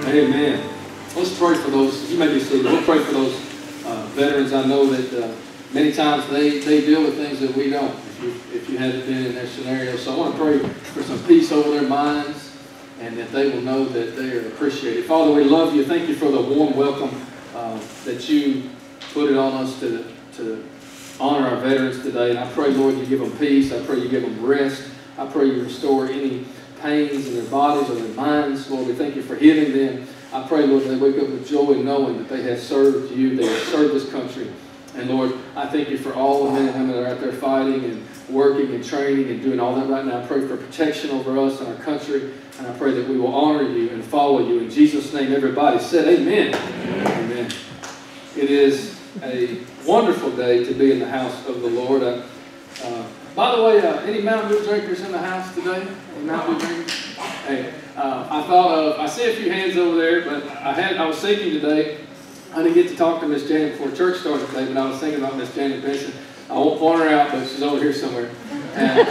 Amen. Let's pray for those. You may be seated. We'll pray for those veterans. I know that many times they deal with things that we don't, if you haven't been in their scenario. So I want to pray for some peace over their minds and that they will know that they are appreciated. Father, we love you. Thank you for the warm welcome that you put it on us to honor our veterans today. And I pray, Lord, you give them peace. I pray you give them rest. I pray you restore any pains in their bodies or their minds. Lord, we thank you for healing them. I pray, Lord, they wake up with joy knowing that they have served you, they have served this country. And Lord, I thank you for all the men and women that are out there fighting and working and training and doing all that right now. I pray for protection over us and our country. And I pray that we will honor you and follow you. In Jesus' name, everybody said amen. Amen. It is a wonderful day to be in the house of the Lord. By the way, any Mountain Dew drinkers in the house today? Any Mountain Dew drinkers? Hey, I see a few hands over there, but I was thinking today, I didn't get to talk to Miss Janet before church started today, but I was thinking about Miss Janet Benson. I won't point her out, but she's over here somewhere. And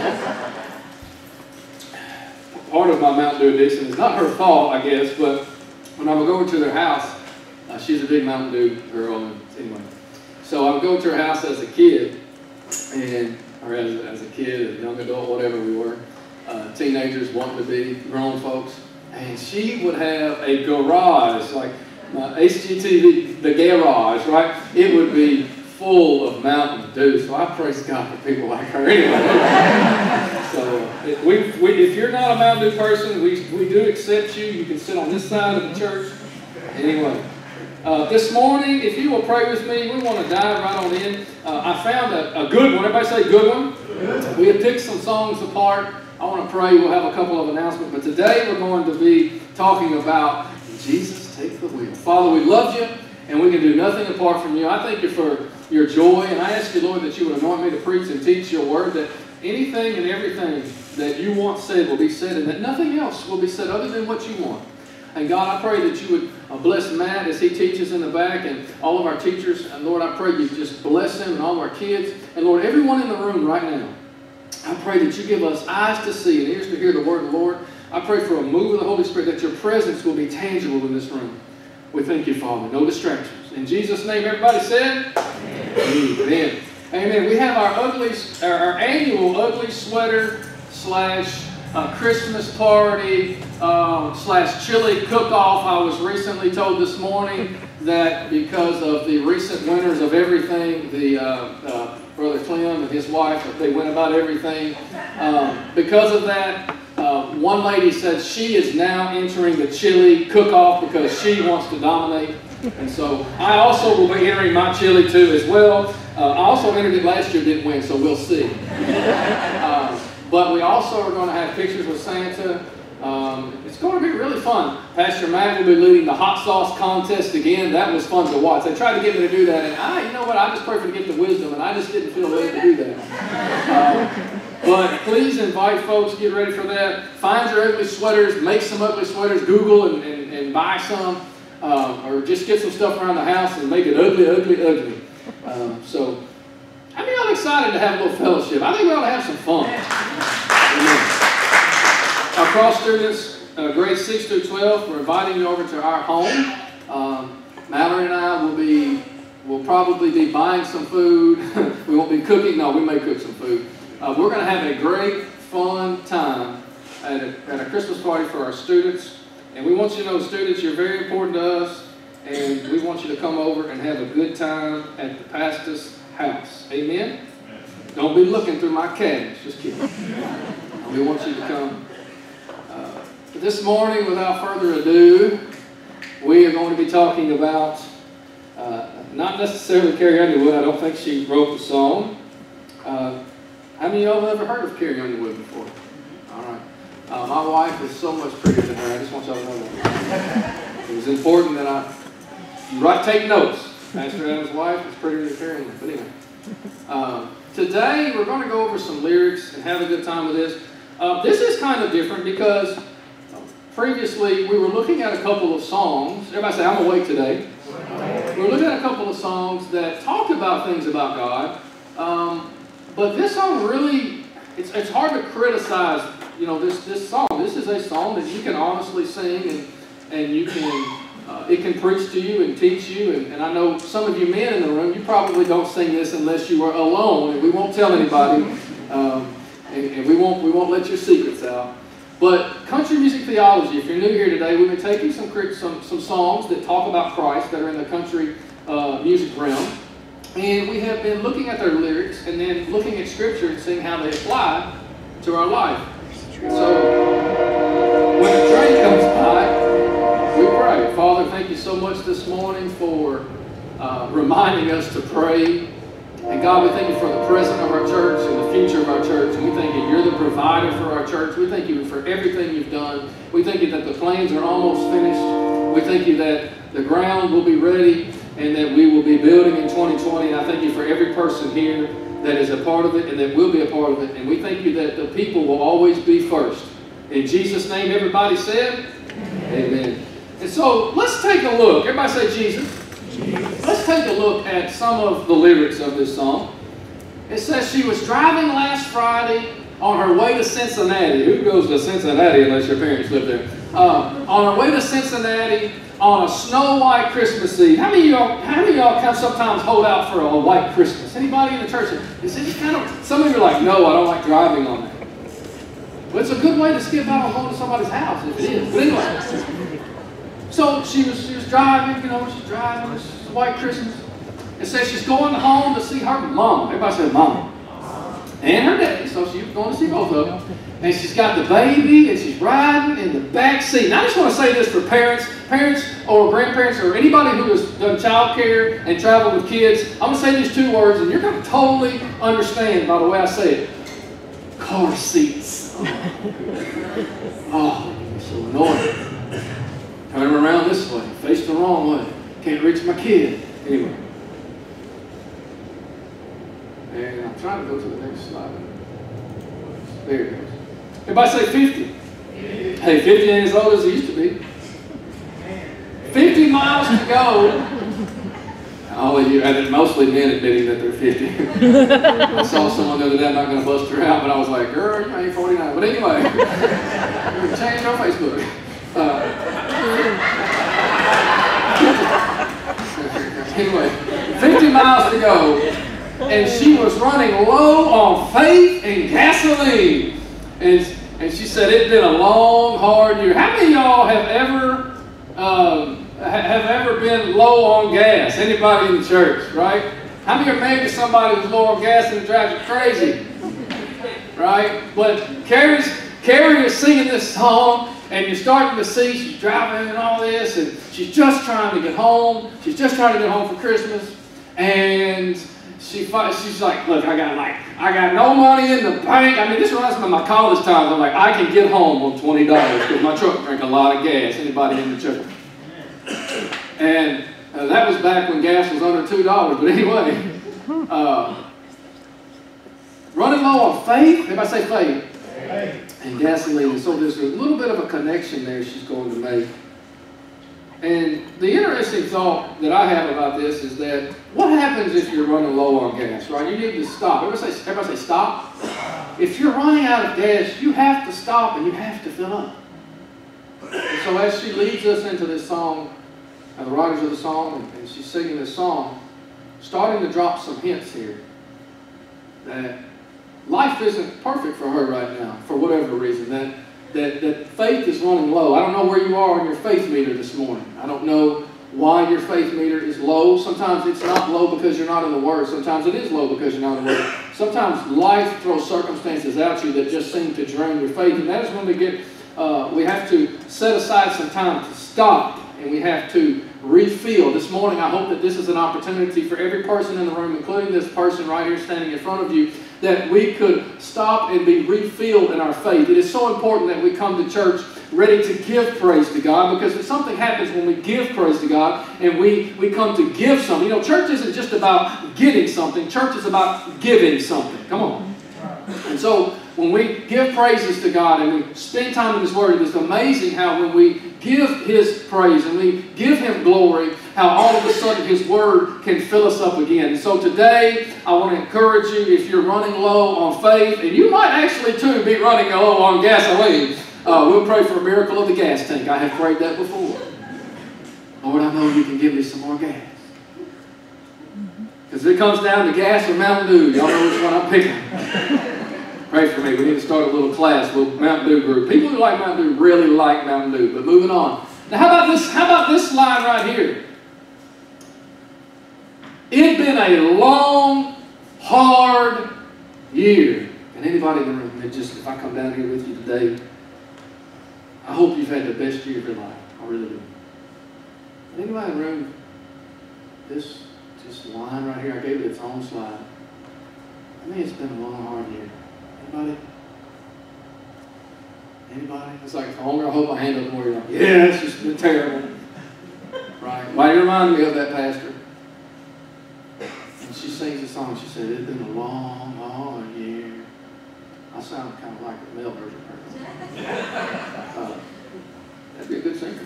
part of my Mountain Dew addiction is not her fault, I guess, but when I would go over to their house, she's a big Mountain Dew girl, anyway. So I would go to her house as a kid, or as a kid, a young adult, whatever we were, teenagers wanting to be grown folks, and she would have a garage, like HGTV, the garage, right? It would be full of Mountain Dew, so I praise God for people like her anyway. So if you're not a Mountain Dew person, we do accept you. You can sit on this side of the church. Anyway. This morning, if you will pray with me, we want to dive right on in. I found a good one. Everybody say good one? Good. We have picked some songs apart. I want to pray. We'll have a couple of announcements. But today we're going to be talking about Jesus, take the wheel. Father, we love you, and we can do nothing apart from you. I thank you for your joy, and I ask you, Lord, that you would anoint me to preach and teach your word, that anything and everything that you want said will be said, and that nothing else will be said other than what you want. And God, I pray that you would bless Matt as he teaches in the back and all of our teachers. And Lord, I pray you just bless him and all of our kids. And Lord, everyone in the room right now, I pray that you give us eyes to see and ears to hear the word of the Lord. I pray for a move of the Holy Spirit, that your presence will be tangible in this room. We thank you, Father. No distractions. In Jesus' name, everybody said, amen. Amen. We have our annual ugly sweater / Christmas party / chili cook-off. I was recently told this morning that because of the recent winners of everything, Brother Clem and his wife, they went about everything. Because of that, one lady said she is now entering the chili cook-off because she wants to dominate. And so I also will be entering my chili too as well. I also entered it last year, didn't win, so we'll see. But we also are going to have pictures with Santa. It's going to be really fun. Pastor Matt will be leading the hot sauce contest again. That was fun to watch. They tried to get me to do that, and you know what? I just pray for the gift of wisdom, and I just didn't feel ready to do that. But please invite folks. Get ready for that. Find your ugly sweaters. Make some ugly sweaters. Google and buy some, or just get some stuff around the house and make it ugly, ugly, ugly. So. How many of y'all excited to have a little fellowship? I think we ought to have some fun. Amen. Our cross students, grades 6 through 12, we're inviting you over to our home. Mallory and I will probably be buying some food. We won't be cooking. No, we may cook some food. We're going to have a great, fun time at a Christmas party for our students. And we want you to know, students, you're very important to us. And we want you to come over and have a good time at the pastor's house. Amen? Don't be looking through my cabinets. Just kidding. We want you to come. But this morning, without further ado, we are going to be talking about not necessarily Carrie Underwood. I don't think she wrote the song. How many of y'all have ever heard of Carrie Underwood before? All right. My wife is so much prettier than her. I just want y'all to know that. It was important that take notes. Pastor Adam's wife is prettier than Carrie Underwood. But anyway. Today, we're going to go over some lyrics and have a good time with this. This is kind of different because previously we were looking at a couple of songs. Everybody say, I'm awake today. We were looking at a couple of songs that talked about things about God. But this song really, it's hard to criticize, this song. This is a song that you can honestly sing and you can, it can preach to you and teach you. And I know some of you men in the room, you probably don't sing this unless you are alone, and we won't tell anybody, and we won't let your secrets out. But country music theology, if you're new here today, we've been taking some songs that talk about Christ that are in the country music realm. And we have been looking at their lyrics and then looking at Scripture and seeing how they apply to our life. So when the train comes by, we pray. Father, thank you so much this morning for reminding us to pray. And God, we thank you for the present of our church and the future of our church. And we thank you you're the provider for our church. We thank you for everything you've done. We thank you that the plans are almost finished. We thank you that the ground will be ready and that we will be building in 2020. And I thank you for every person here that is a part of it and that will be a part of it. And we thank you that the people will always be first. In Jesus' name, everybody said, Amen. And so let's take a look. Everybody say Jesus. Let's take a look at some of the lyrics of this song. It says she was driving last Friday on her way to Cincinnati. Who goes to Cincinnati unless your parents live there? On her way to Cincinnati on a snow white Christmas Eve. How many of y'all kind of sometimes hold out for a white Christmas? Anybody in the church? Some of you are like, no, I don't like driving on that. Well, it's a good way to skip out on going to somebody's house if it is. But anyway. So she was driving, she's driving, it's a white Christmas. It says she's going home to see her mom. Everybody said mom. And her daddy. So she was going to see both of them. And she's got the baby and she's riding in the back seat. Now I just want to say this for parents or grandparents or anybody who has done child care and traveled with kids. I'm going to say these two words and you're going to totally understand by the way I say it. Car seats. Oh, it's so annoying. Turn him around this way, face the wrong way. Can't reach my kid. Anyway. And I'm trying to go to the next slide. There it goes. Everybody say 50. Hey, 50 ain't as old as it used to be. 50 miles to go. All of you, and mostly men admitting that they're 50. I saw someone the other day, I'm not going to bust her out, but I was like, girl, you ain't 49. But anyway, change on Facebook. Anyway, 50 miles to go, and she was running low on faith and gasoline. And she said it'd been a long, hard year. How many of y'all have ever been low on gas? Anybody in the church, right? How many are married to somebody who's low on gas and it drives you crazy? Right? But Carrie is singing this song, and you're starting to see she's driving and all this, and she's just trying to get home. She's just trying to get home for Christmas, and she's like, look, I got no money in the bank. I mean, this reminds me of my college times. I'm like, I can get home on $20 because my truck drank a lot of gas. Anybody in the church? And that was back when gas was under $2. But anyway, running low on faith. Everybody say faith. And gasoline. So there's a little bit of a connection there she's going to make. And the interesting thought that I have about this is that what happens if you're running low on gas, right? You need to stop. Everybody say stop. If you're running out of gas, you have to stop and you have to fill up. And so as she leads us into this song, and the writers of the song, and she's singing this song, starting to drop some hints here that life isn't perfect for her right now, for whatever reason, that faith is running low. I don't know where you are on your faith meter this morning. I don't know why your faith meter is low. Sometimes it's not low because you're not in the Word. Sometimes it is low because you're not in the Word. Sometimes life throws circumstances at you that just seem to drain your faith. And that is when we have to set aside some time to stop, and we have to refill. This morning, I hope that this is an opportunity for every person in the room, including this person right here standing in front of you, that we could stop and be refilled in our faith. It is so important that we come to church ready to give praise to God, because if something happens when we give praise to God and we come to give something. You know, church isn't just about getting something. Church is about giving something. Come on. And so when we give praises to God and we spend time in His Word, it is amazing how when we give His praise and we give Him glory, how all of a sudden His Word can fill us up again. And so today, I want to encourage you, if you're running low on faith, and you might actually too be running low on gasoline, we'll pray for a miracle of the gas tank. I have prayed that before. Lord, I know you can give me some more gas. Because if it comes down to gas or Mountain Dew, y'all know which one I'm picking. Pray for me. We need to start a little class with Mountain Dew group. People who like Mountain Dew really like Mountain Dew. But moving on. Now, how about this? How about this line right here? It's been a long, hard year. And anybody in the room, if I come down here with you today, I hope you've had the best year of your life. I really do. Anybody in the room, this line right here, I gave it its own slide. I mean, it's been a long, hard year. Anybody? Anybody? It's like, the longer I hold my hand up, the more you're like, yeah, it's just been terrible. Right? Why do you remind me of that pastor? And she sings a song, she said, it's been a long, hard year. I sound kind of like a male version of her. That'd be a good singer.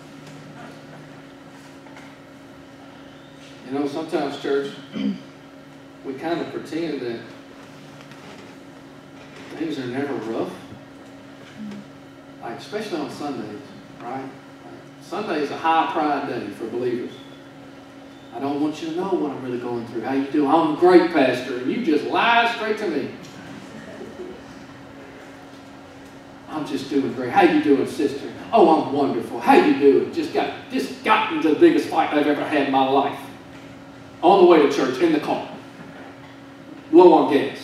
You know, sometimes, church, we kind of pretend that things are never rough. Like, especially on Sundays, right? Sunday is a high pride day for believers. I don't want you to know what I'm really going through. How you doing? I'm great, Pastor, and you just lie straight to me. I'm just doing great. How you doing, sister? Oh, I'm wonderful. How you doing? Just got into the biggest fight I've ever had in my life. On the way to church, in the car. Low on gas.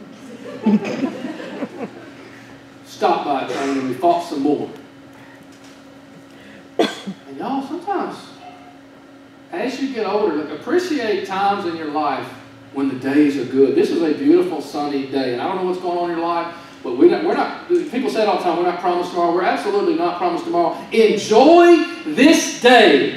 Stopped by it, and we fought some more. And y'all, sometimes, as you get older, appreciate times in your life when the days are good. This is a beautiful sunny day, and I don't know what's going on in your life, but we're not, people say it all the time, we're not promised tomorrow. We're absolutely not promised tomorrow. Enjoy this day.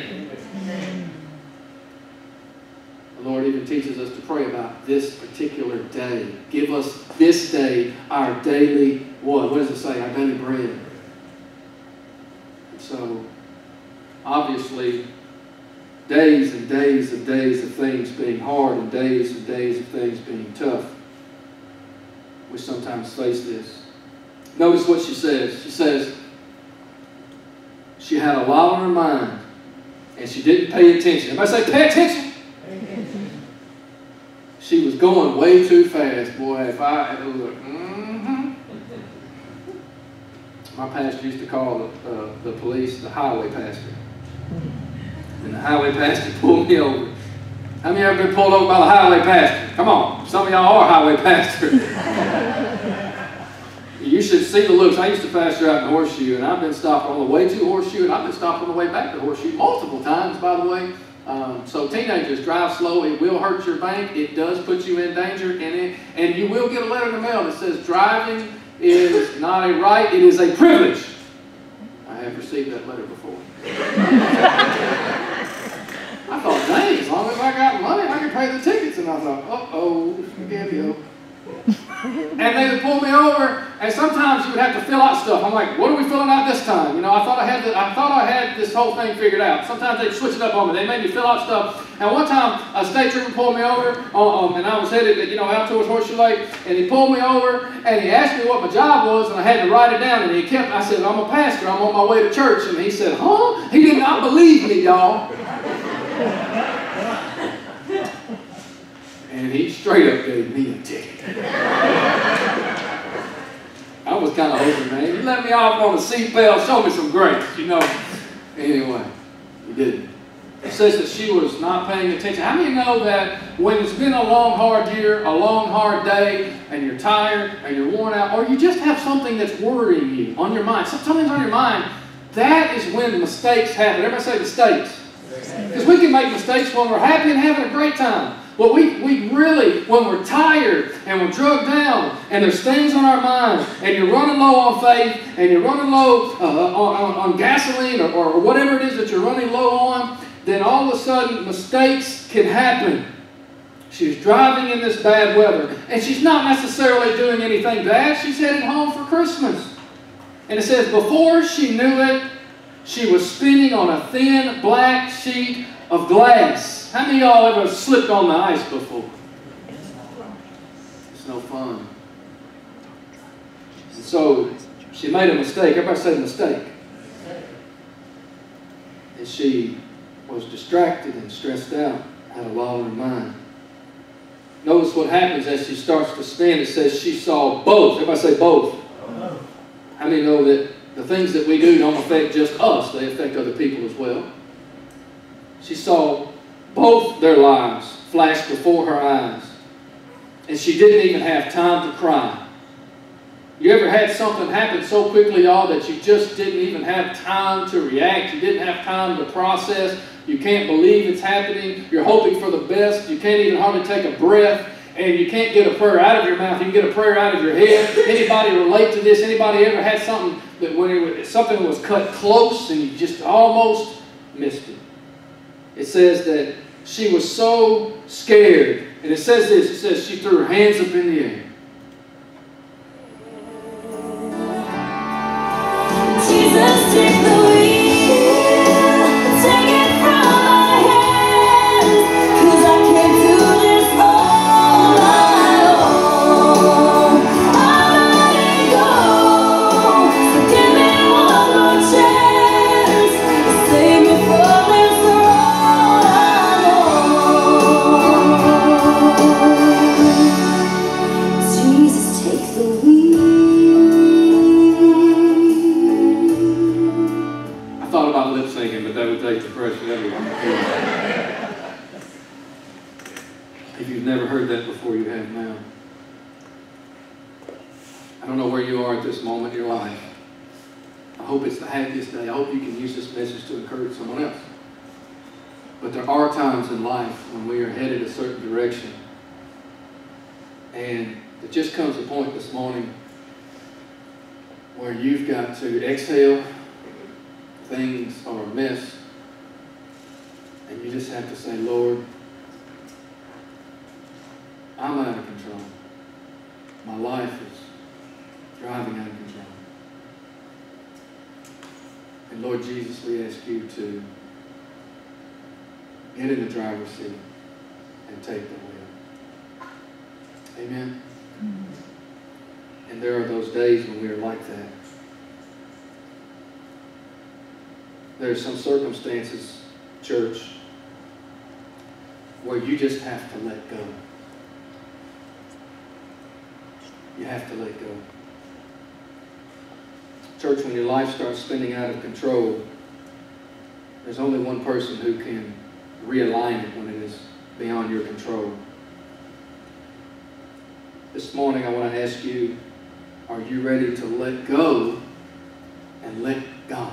The Lord even teaches us to pray about this particular day. Give us this day our daily what? What does it say? Our daily bread. And so, obviously, days and days and days of things being hard and days of things being tough. We sometimes face this. Notice what she says. She says she had a lot on her mind and she didn't pay attention. Everybody say, pay attention. She was going way too fast. Boy, it was like, My pastor used to call the police the highway pastor. And the highway pastor pulled me over. How many of you ever been pulled over by the highway pastor? Come on, some of y'all are highway pastors. You should see the looks. I used to pastor out in Horseshoe, and I've been stopped on the way to Horseshoe, and I've been stopped on the way back to Horseshoe multiple times, by the way. So teenagers, drive slow. It will hurt your bank. It does put you in danger, and you will get a letter in the mail that says driving is not a right, it is a privilege. I have received that letter before. I thought, dang, as long as I got money, I can pay the tickets. And I thought, uh-oh, spaghetti-o. And they would pull me over, and sometimes you would have to fill out stuff. I'm like, what are we filling out this time? You know, I thought I had this whole thing figured out. Sometimes they'd switch it up on me. They made me fill out stuff. And one time, a state trooper pulled me over, and I was headed, out towards Horseshoe Lake, and he pulled me over, and he asked me what my job was, and I had to write it down. And I said, I'm a pastor. I'm on my way to church. And he said, huh? He did not believe me, y'all. And he straight up gave me a ticket. I was kind of hoping, man, you let me off on a seatbelt, show me some grace, you know. Anyway, he didn't. It says that she was not paying attention. How many know that when it's been a long, hard year, a long, hard day, and you're tired, and you're worn out, or you just have something that's worrying you on your mind, something's on your mind, that is when mistakes happen. Everybody say mistakes. Because we can make mistakes when we're happy and having a great time. But we really, when we're tired and we're drugged down and there's things on our minds and you're running low on faith and you're running low on gasoline or whatever it is that you're running low on, then all of a sudden mistakes can happen. She's driving in this bad weather and she's not necessarily doing anything bad. She's headed home for Christmas. And it says before she knew it, she was spinning on a thin black sheet of glass. How many of y'all ever slipped on the ice before? It's no fun. And so she made a mistake. Everybody say mistake. And she was distracted and stressed out, had a lot on her mind. Notice what happens as she starts to spin. It says she saw both. Everybody say both. How many know that the things that we do don't affect just us? They affect other people as well. She saw both their lives flash before her eyes. And she didn't even have time to cry. You ever had something happen so quickly, y'all, that you just didn't even have time to react? You didn't have time to process. You can't believe it's happening. You're hoping for the best. You can't even hardly take a breath. And you can't get a prayer out of your mouth. You can get a prayer out of your head. Anybody relate to this? Anybody ever had something that when something was cut close and you just almost missed it? It says that she was so scared. And it says this. It says she threw her hands up in the air. Jesus, take the wheel, take it from my hands, 'cause I can't do this all my own. I'm letting go, so give me one more chance to save me from this road I'm on. Jesus, take the wheel. Lip syncing, but that would take the pressure out of it. If you've never heard that before, you have now. I don't know where you are at this moment in your life. I hope it's the happiest day. I hope you can use this message to encourage someone else. But there are times in life when we are headed a certain direction, and it just comes a point this morning where you've got to exhale. Things are a mess, and you just have to say, Lord, I'm out of control. My life is driving out of control. And Lord Jesus, we ask you to get in the driver's seat and take the wheel. Amen? Mm-hmm. And there are those days when we are like that. There are some circumstances, church, where you just have to let go. You have to let go. Church, when your life starts spinning out of control, there's only one person who can realign it when it is beyond your control. This morning I want to ask you, are you ready to let go and let God?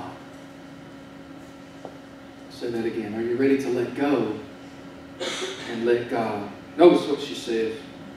Say that again. Are you ready to let go and let God? Notice what she says.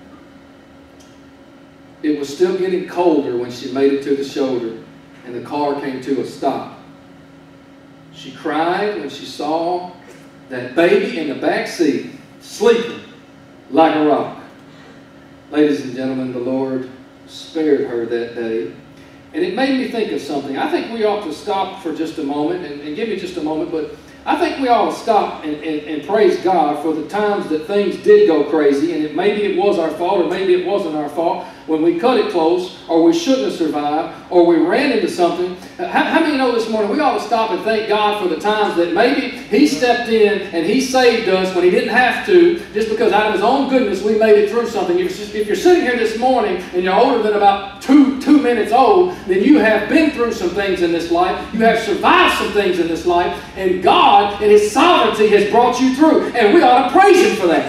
It was still getting colder when she made it to the shoulder and the car came to a stop. She cried when she saw that baby in the back seat sleeping like a rock. Ladies and gentlemen, the Lord spared her that day. And it made me think of something. I think we ought to stop for just a moment, and give me just a moment, but I think we ought to stop and praise God for the times that things did go crazy, and maybe it was our fault, or maybe it wasn't our fault, when we cut it close, or we shouldn't have survived, or we ran into something. How many know this morning we ought to stop and thank God for the times that maybe He stepped in and He saved us when He didn't have to, just because out of His own goodness we made it through something. If you're sitting here this morning and you're older than about two minutes old, then you have been through some things in this life. You have survived some things in this life, and God in His sovereignty has brought you through, and we ought to praise Him for that.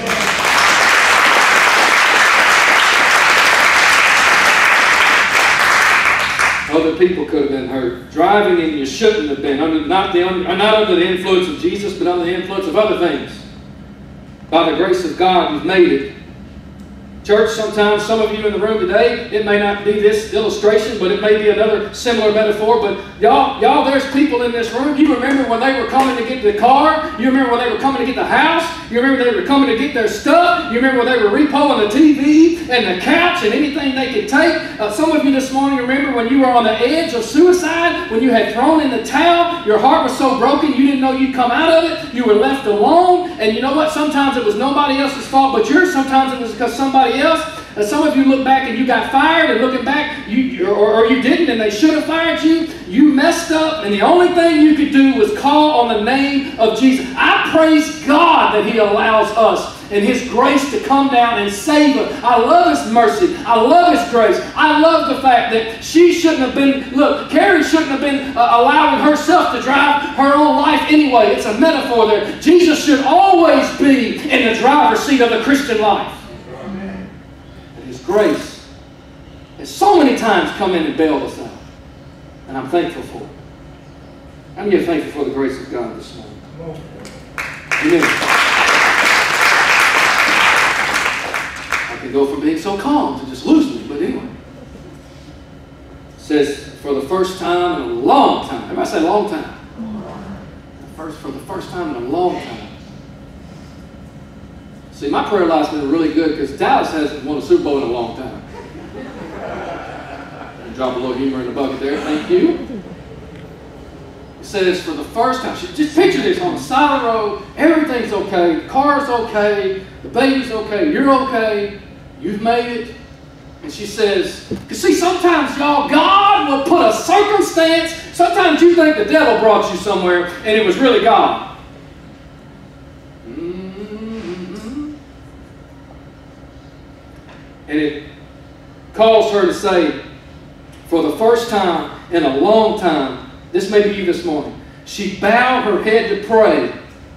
Other people could have been hurt. Driving and you shouldn't have been. Not under the influence of Jesus, but under the influence of other things. By the grace of God, you've made it. Church, sometimes some of you in the room today, it may not be this illustration, but it may be another similar metaphor. But y'all, there's people in this room. You remember when they were coming to get the car. You remember when they were coming to get the house. You remember they were coming to get their stuff. You remember when they were repoing the TV and the couch and anything they could take. Some of you this morning remember when you were on the edge of suicide, when you had thrown in the towel. Your heart was so broken you didn't know you'd come out of it. You were left alone. And you know what? Sometimes it was nobody else's fault but yours. Sometimes it was because somebody else Some of you look back and you got fired, and looking back, or you didn't, and they should have fired you. You messed up, and the only thing you could do was call on the name of Jesus. I praise God that He allows us and His grace to come down and save us. I love His mercy. I love His grace. I love the fact that she shouldn't have been, look, Carrie shouldn't have been allowing herself to drive her own life anyway. It's a metaphor there. Jesus should always be in the driver's seat of the Christian life. Amen. And His grace has so many times come in and bailed us out. And I'm thankful for it. I'm getting thankful for the grace of God this morning. Amen. I go from being so calm to just losing it, but anyway. It says, for the first time in a long time. Everybody say long time. For the first time in a long time. See, my prayer life's been really good because Dallas hasn't won a Super Bowl in a long time. Drop a little humor in the bucket there. Thank you. It says, for the first time. Just picture this on the side of the road. Everything's okay. The car's okay. The baby's okay. You're okay. You've made it. And she says, because see, sometimes, y'all, God will put a circumstance. Sometimes you think the devil brought you somewhere, and it was really God. Mm-hmm. And it calls her to say, for the first time in a long time, this may be you this morning, she bowed her head to pray.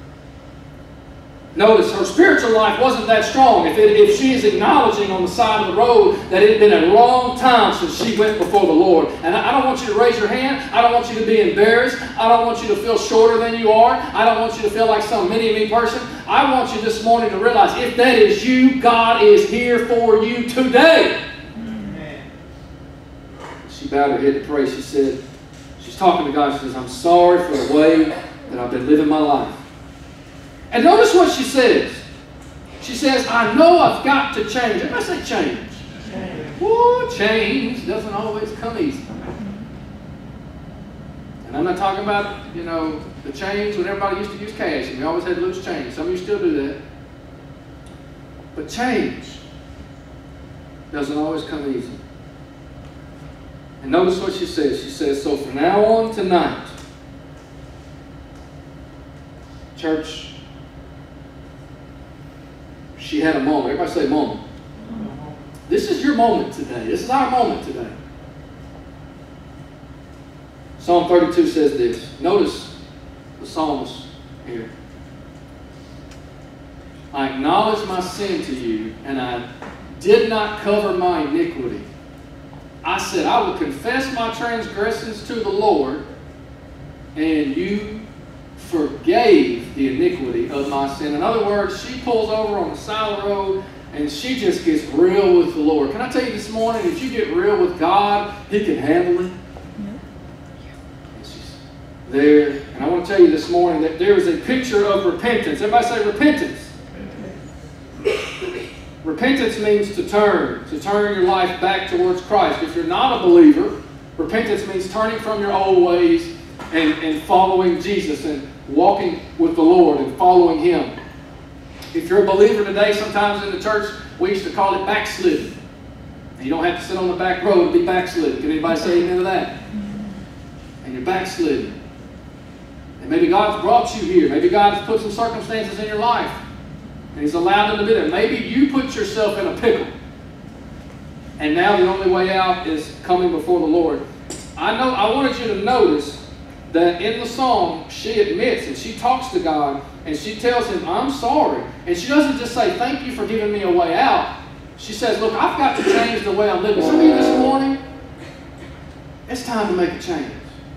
Notice her spiritual life wasn't that strong. If she is acknowledging on the side of the road that it had been a long time since she went before the Lord. And I don't want you to raise your hand. I don't want you to be embarrassed. I don't want you to feel shorter than you are. I don't want you to feel like some mini-me person. I want you this morning to realize if that is you, God is here for you today. Amen. She bowed her head to pray. She said, she's talking to God. She says, I'm sorry for the way that I've been living my life. And notice what she says. She says, I know I've got to change. Everybody say change. Woo, change doesn't always come easy. And I'm not talking about, the change when everybody used to use cash and we always had loose change. Some of you still do that. But change doesn't always come easy. And notice what she says. She says, so from now on tonight, church, she had a moment. Everybody say moment. This is your moment today. This is our moment today. Psalm 32 says this. Notice the psalmist here. I acknowledge my sin to you, and I did not cover my iniquity. I said, I will confess my transgressions to the Lord, and you forgave the iniquity of my sin. In other words, she pulls over on the side of the road and she just gets real with the Lord. Can I tell you this morning, if you get real with God, He can handle it. She's there. And I want to tell you this morning that there is a picture of repentance. Everybody say repentance. Repentance means to turn your life back towards Christ. If you're not a believer, repentance means turning from your old ways and following Jesus and walking with the Lord and following Him. If you're a believer today, sometimes in the church, we used to call it backsliding. And you don't have to sit on the back row to be backslidden. Can anybody say amen to that? And you're backsliding. And maybe God's brought you here. Maybe God has put some circumstances in your life. And He's allowed them to be there. Maybe you put yourself in a pickle. And now the only way out is coming before the Lord. I wanted you to notice that in the song, she admits and she talks to God and she tells Him, I'm sorry. And she doesn't just say, thank you for giving me a way out. She says, look, I've got to change the way I'm living. Some of you this morning, it's time to make a change.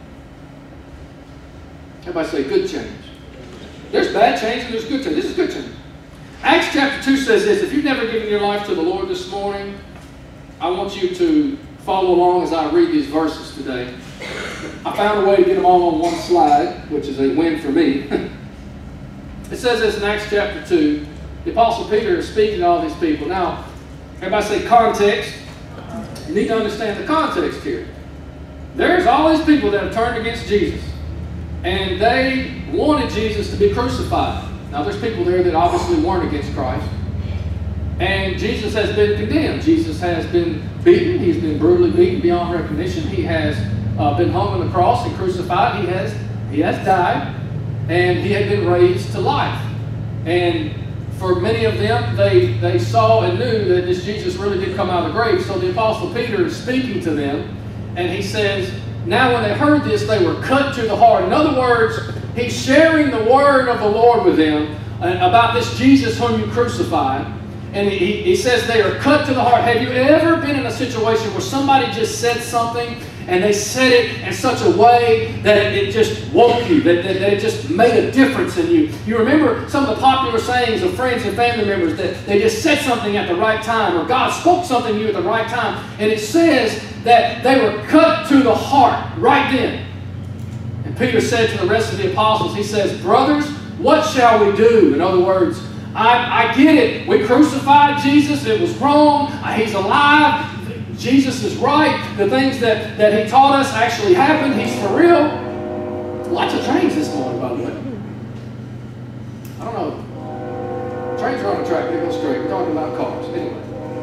Everybody say good change. There's bad change and there's good change. This is good change. Acts chapter 2 says this. If you've never given your life to the Lord this morning, I want you to follow along as I read these verses today. I found a way to get them all on one slide, which is a win for me. It says this in Acts chapter 2. The Apostle Peter is speaking to all these people. Now, everybody say context. You need to understand the context here. There's all these people that have turned against Jesus. And they wanted Jesus to be crucified. Now, there's people there that obviously weren't against Christ. And Jesus has been condemned. Jesus has been beaten. He's been brutally beaten beyond recognition. He has been hung on the cross and crucified. He has died. And he had been raised to life. And for many of them, they saw and knew that this Jesus really did come out of the grave. So the Apostle Peter is speaking to them. And he says, now when they heard this, they were cut to the heart. In other words, he's sharing the word of the Lord with them about this Jesus whom you crucified. And he says they are cut to the heart. Have you ever been in a situation where somebody just said something and they said it in such a way that it just woke you, that it just made a difference in you? You remember some of the popular sayings of friends and family members that they just said something at the right time, or God spoke something to you at the right time. And it says that they were cut to the heart right then. And Peter said to the rest of the apostles, he says, brothers, what shall we do? In other words, I get it. We crucified Jesus. It was wrong. He's alive. Jesus is right. The things that he taught us actually happened. He's for real. Lots of trains this morning, by the way. I don't know. Trains are on the track. They go straight. We're talking about cars. Anyway.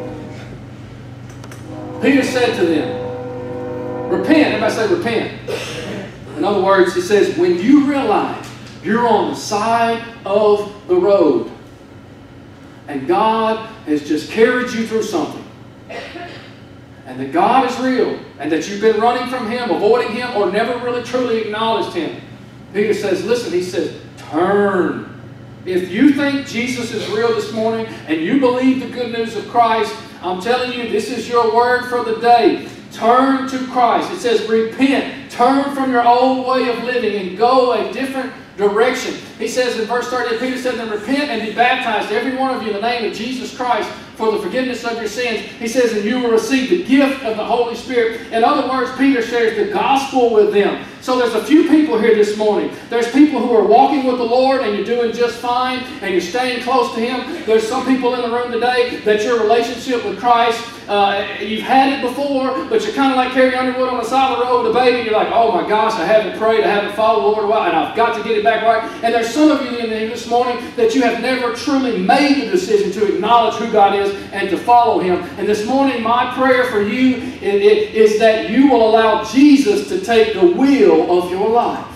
Peter said to them, repent. Everybody say repent. In other words, he says, when you realize you're on the side of the road, and God has just carried you through something, and that God is real, and that you've been running from Him, avoiding Him, or never really truly acknowledged Him. Peter says, listen, he says, turn. If you think Jesus is real this morning, and you believe the good news of Christ, I'm telling you, this is your word for the day. Turn to Christ. It says, repent. Turn from your old way of living and go a different direction. He says in verse 30, Peter said, then repent and be baptized, every one of you, in the name of Jesus Christ, for the forgiveness of your sins. He says, and you will receive the gift of the Holy Spirit. In other words, Peter shares the gospel with them. So there's a few people here this morning. There's people who are walking with the Lord and you're doing just fine and you're staying close to Him. There's some people in the room today that your relationship with Christ, you've had it before, but you're kind of like Carrie Underwood on the side of the road with a baby. You're like, oh my gosh, I haven't prayed, I haven't followed the Lord a while, and I've got to get it back right. And there's some of you in here this morning that you have never truly made the decision to acknowledge who God is and to follow Him. And this morning, my prayer for you is that you will allow Jesus to take the wheel of your life.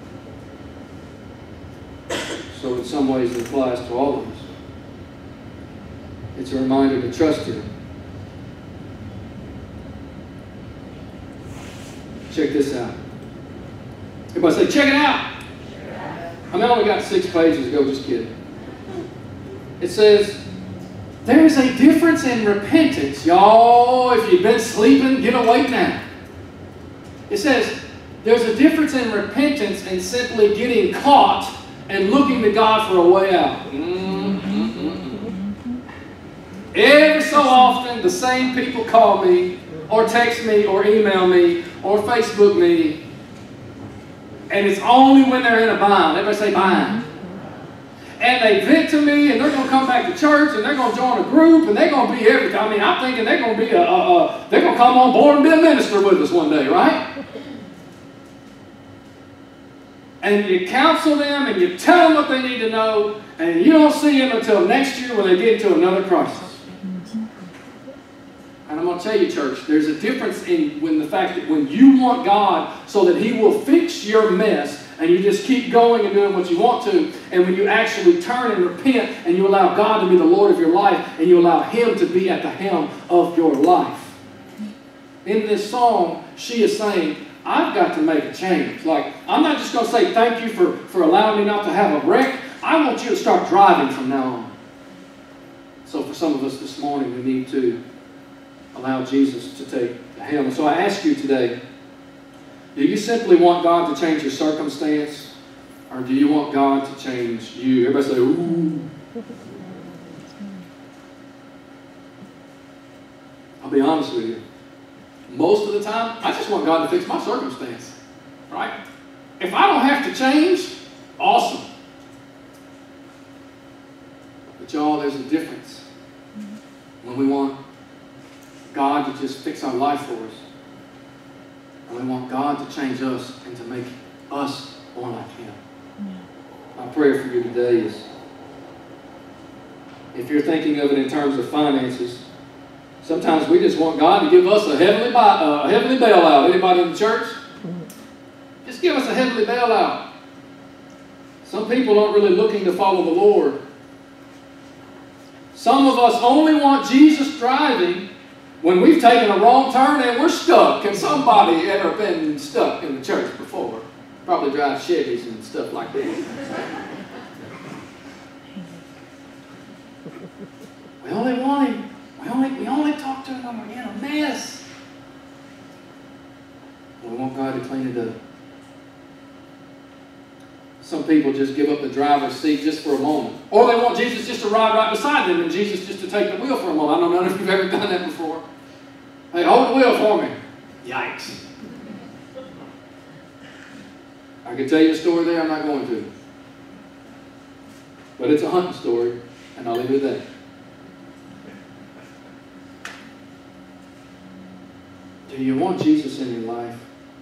So in some ways it applies to all of us. It's a reminder to trust Him. Check this out. Everybody say, check it out. I mean, I only got 6 pages to go, just kidding. It says, there is a difference in repentance. Y'all, if you've been sleeping, get awake now. It says, there's a difference in repentance and simply getting caught and looking to God for a way out. Every so often, the same people call me, or text me, or email me, or Facebook me, and it's only when they're in a bind. Everybody say bind. And they vent to me, and they're going to come back to church, and they're going to join a group, and they're going to be everything. I mean, I'm thinking they're going to be they're going to come on board and be a minister with us one day, right? And you counsel them, and you tell them what they need to know, and you don't see them until next year when they get into another crisis. And I'm going to tell you, church, there's a difference in the fact that when you want God so that He will fix your mess, and you just keep going and doing what you want to, and when you actually turn and repent, and you allow God to be the Lord of your life, and you allow Him to be at the helm of your life. In this song, she is saying, I've got to make a change. Like, I'm not just going to say thank you for allowing me not to have a wreck. I want you to start driving from now on. So for some of us this morning, we need to allow Jesus to take the helm. So I ask you today, do you simply want God to change your circumstance, or do you want God to change you? Everybody say, ooh. I'll be honest with you. Most of the time, I just want God to fix my circumstance, right? If I don't have to change, awesome. But y'all, there's a difference when we want God to just fix our life for us, and we want God to change us and to make us more like Him. My prayer for you today is if you're thinking of it in terms of finances, sometimes we just want God to give us a heavenly bailout. Anybody in the church? Just give us a heavenly bailout. Some people aren't really looking to follow the Lord. Some of us only want Jesus driving when we've taken a wrong turn and we're stuck. Can somebody ever been stuck in the church before? Probably drive Chevys and stuff like that. We only want Him. We only talk to Him when we're in a mess. We want God to clean it up. Some people just give up the driver's seat just for a moment. Or they want Jesus just to ride right beside them and Jesus just to take the wheel for a moment. I don't know if you've ever done that before. Hey, hold the wheel for me. Yikes. I could tell you a story there, I'm not going to. But it's a hunting story, and I'll leave it at that. Do you want Jesus in your life?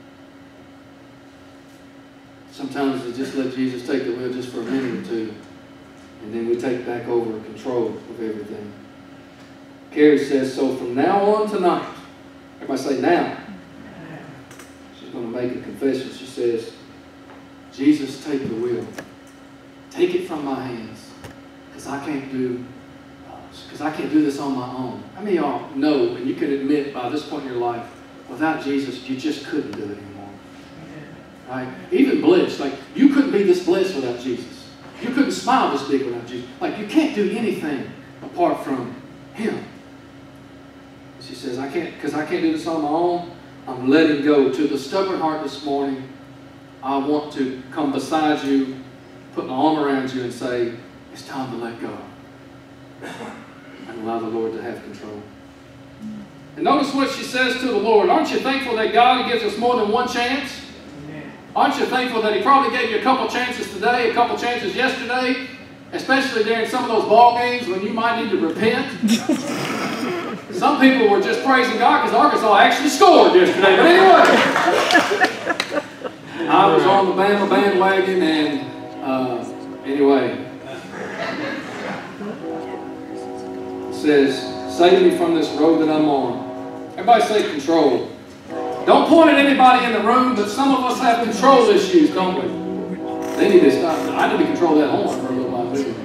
Sometimes we just let Jesus take the wheel just for a minute or two, and then we take back over control of everything. Carrie says, so from now on tonight, everybody say now. She's going to make a confession. She says, Jesus, take the wheel. Take it from my hands, because I can't do this on my own. How many of y'all know, and you can admit by this point in your life, without Jesus, you just couldn't do it anymore. Right? Even bliss, like you couldn't be this blessed without Jesus. You couldn't smile this big without Jesus. Like you can't do anything apart from Him. She says, I can't do this on my own. I'm letting go. To the stubborn heart this morning, I want to come beside you, put my arm around you and say, it's time to let go. And allow the Lord to have control. And notice what she says to the Lord. Aren't you thankful that God gives us more than one chance? Amen. Aren't you thankful that He probably gave you a couple chances today, a couple chances yesterday, especially during some of those ball games when you might need to repent? Some people were just praising God because Arkansas actually scored yesterday. But anyway, I was on the Bama bandwagon, and anyway, it says, save me from this road that I'm on. Everybody say control. Don't point at anybody in the room, but some of us have control issues, don't we? They need to stop. I need to control that horn for a little while too.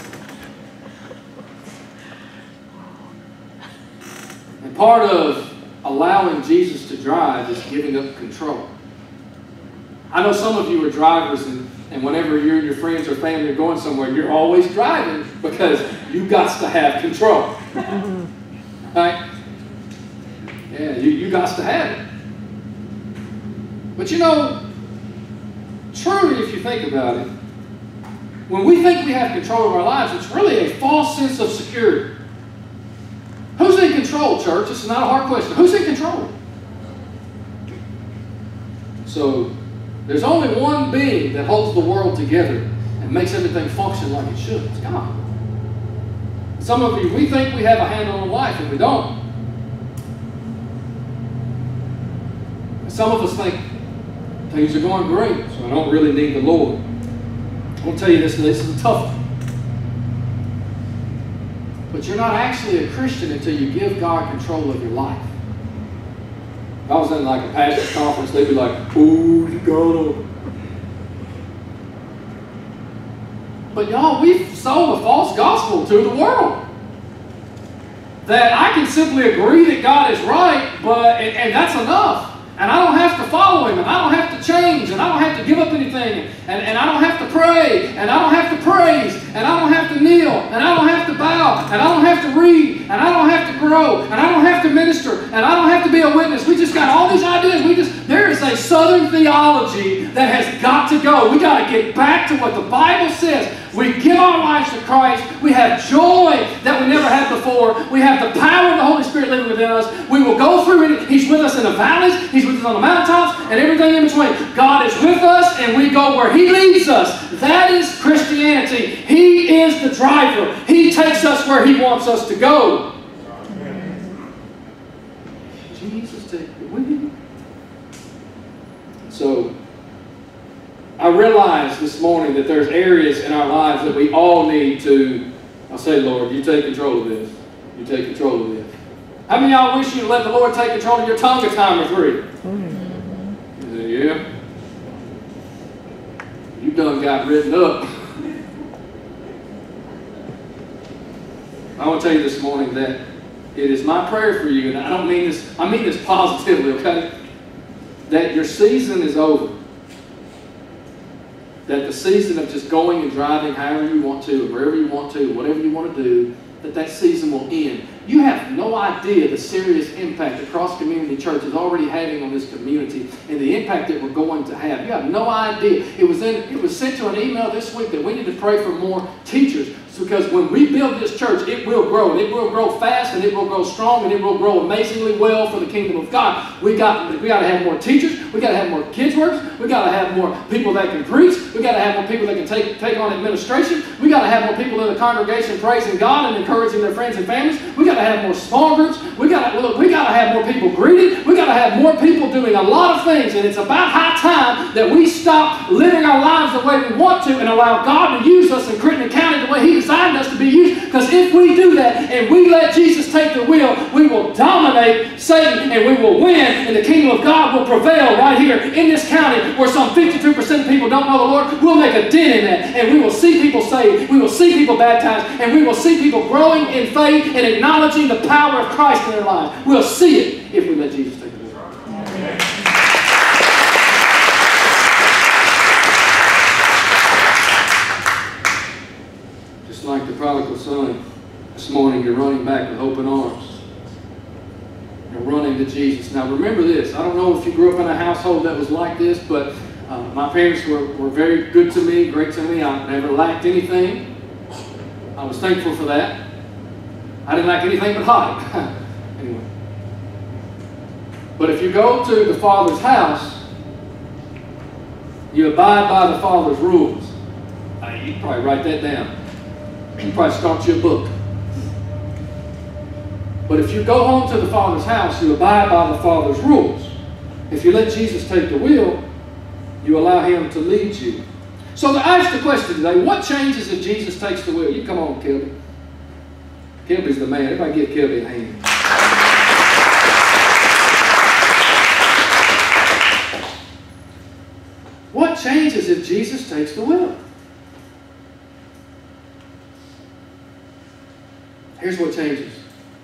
And part of allowing Jesus to drive is giving up control. I know some of you are drivers, and whenever you and your friends or family are going somewhere, you're always driving because you got to have control. Right? Yeah, you got to have it. But you know, truly, if you think about it, when we think we have control of our lives, it's really a false sense of security. Who's in control, church? This is not a hard question. Who's in control? So, there's only one being that holds the world together and makes everything function like it should. It's God. Some of you, we think we have a handle on life, and we don't. Some of us think things are going great, so I don't really need the Lord. I'll tell you this is a tough one. But you're not actually a Christian until you give God control of your life. If I was in like a pastor's conference, they'd be like, oh, you gotta. But y'all, we've sold a false gospel to the world. That I can simply agree that God is right, and that's enough. And I don't have to follow Him, and I don't have to change, and I don't have to give up anything, and I don't have to pray, and I don't have to praise, and I don't have to kneel, and I don't have to bow, and I don't have to read, and I don't have to grow, and I don't have to minister, and I don't have to be a witness. We just got all these ideas. There is a Southern theology that has got to go. We got to get back to what the Bible says. We give our lives to Christ. We have joy that we never had before. We have the power of the Holy Spirit living within us. We will go through it. He's with us in the valleys. He's with us on the mountaintops and everything in between. God is with us and we go where He leads us. That is Christianity. He is the driver. He takes us where He wants us to go. Jesus, take the wheel. So, I realize this morning that there's areas in our lives that we all need to I say, Lord, you take control of this. You take control of this. How many of y'all wish you'd let the Lord take control of your tongue a time or three? You say, yeah. You done got written up. I want to tell you this morning that it is my prayer for you, and I don't mean this, I mean this positively, okay? That your season is over. That the season of just going and driving however you want to, wherever you want to, whatever you want to do, that season will end. You have no idea the serious impact that Cross Community Church is already having on this community and the impact that we're going to have. You have no idea. It was sent to an email this week that we need to pray for more teachers. Because when we build this church, it will grow. And it will grow fast, and it will grow strong, and it will grow amazingly well for the kingdom of God. We got to have more teachers. We got to have more kids workers. We got to have more people that can preach. We got to have more people that can take on administration. We got to have more people in the congregation praising God and encouraging their friends and families. We got to have more small groups. We got to have more people greeted. We got to have more people doing a lot of things. And it's about high time that we stop living our lives the way we want to and allow God to use us in Crittenden County the way He designed us to be used. Because if we do that and we let Jesus take the wheel, we will dominate Satan and we will win, and the kingdom of God will prevail right here in this county where some 52% of people don't know the Lord. We'll make a dent in that, and we will see people saved, we will see people baptized, and we will see people growing in faith and acknowledging the power of Christ in their lives. We'll see it if we let Jesus take the wheel. Like the prodigal son, this morning you're running back with open arms. You're running to Jesus. Now remember this, I don't know if you grew up in a household that was like this, but my parents were very good to me, great to me. I never lacked anything. I was thankful for that. I didn't lack anything but height. Anyway. But if you go to the Father's house, you abide by the Father's rules. You can probably write that down. You can probably start you a book. But if you go home to the Father's house, you abide by the Father's rules. If you let Jesus take the wheel, you allow Him to lead you. So to ask the question today, what changes if Jesus takes the wheel? You come on, Kilby. Kilby's the man. Everybody give Kilby a hand. What changes if Jesus takes the wheel? Here's what changes.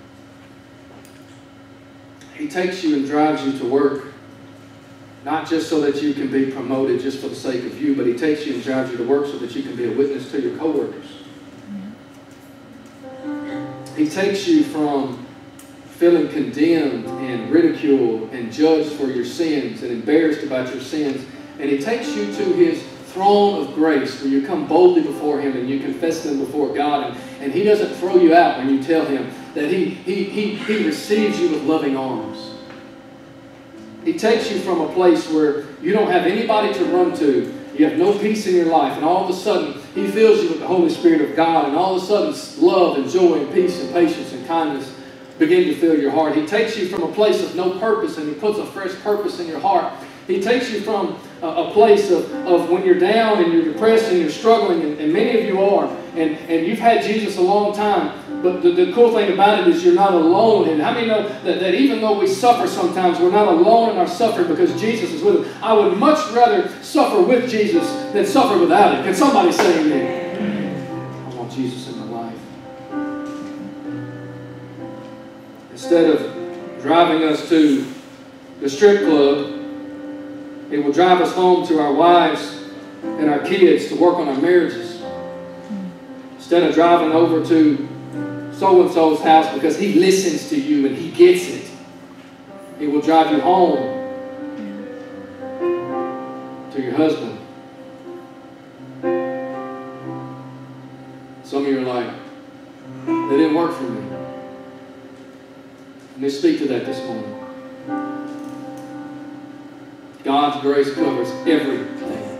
He takes you and drives you to work, not just so that you can be promoted just for the sake of you, but He takes you and drives you to work so that you can be a witness to your coworkers. He takes you from feeling condemned and ridiculed and judged for your sins and embarrassed about your sins, and He takes you to His throne of grace where you come boldly before Him and you confess them before God, and He doesn't throw you out when you tell Him that He receives you with loving arms. He takes you from a place where you don't have anybody to run to. You have no peace in your life, and all of a sudden He fills you with the Holy Spirit of God, and all of a sudden love and joy and peace and patience and kindness begin to fill your heart. He takes you from a place of no purpose, and He puts a fresh purpose in your heart. He takes you from a place of when you're down and you're depressed and you're struggling, and many of you are, and you've had Jesus a long time, but the cool thing about it is you're not alone. And how many know that even though we suffer sometimes, we're not alone in our suffering because Jesus is with us? I would much rather suffer with Jesus than suffer without Him. Can somebody say amen? I want Jesus in my life. Instead of driving us to the strip club, it will drive us home to our wives and our kids to work on our marriages. Instead of driving over to so-and-so's house because he listens to you and he gets it, it will drive you home to your husband. Some of you are like, that didn't work for me. Let me speak to that this morning. God's grace covers everything.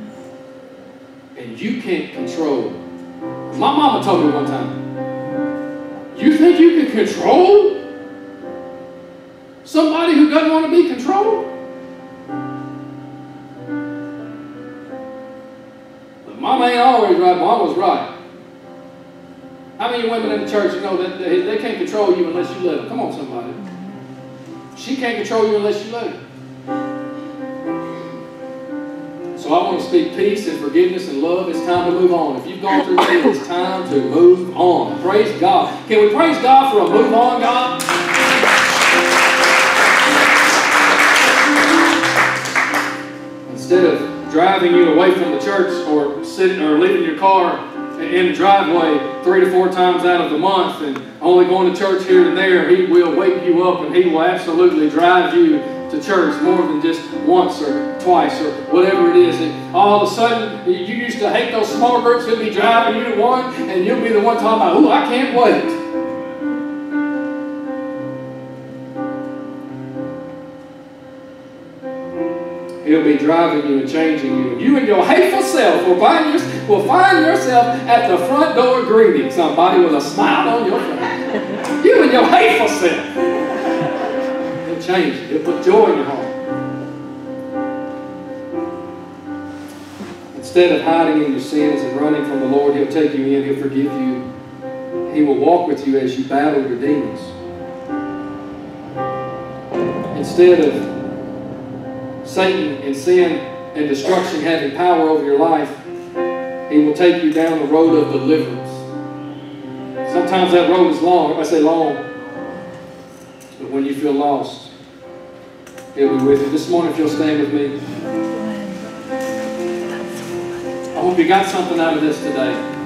And you can't control. My mama told me one time, you think you can control somebody who doesn't want to be controlled? But mama ain't always right. Mama's right. How many women in the church you know that they can't control you unless you let them? Come on, somebody. She can't control you unless you let her. So I want to speak peace and forgiveness and love. It's time to move on. If you've gone through it, it's time to move on. Praise God. Can we praise God for a move on, God? Instead of driving you away from the church or sitting or leaving your car in the driveway 3 to 4 times out of the month and only going to church here and there, He will wake you up and He will absolutely drive you to church more than just once or twice or whatever it is. And all of a sudden, you used to hate those small groups. He'll be driving you to one and you'll be the one talking about, ooh, I can't wait. He'll be driving you and changing you. And you and your hateful self will find yourself at the front door greeting somebody with a smile on your face. You and your hateful self. He'll change you. He'll put joy in your heart. Instead of hiding in your sins and running from the Lord, He'll take you in. He'll forgive you. He will walk with you as you battle your demons. Instead of Satan and sin and destruction having power over your life, He will take you down the road of deliverance. Sometimes that road is long. I say long. But when you feel lost, He'll be with you. This morning, if you'll stand with me. I hope you got something out of this today.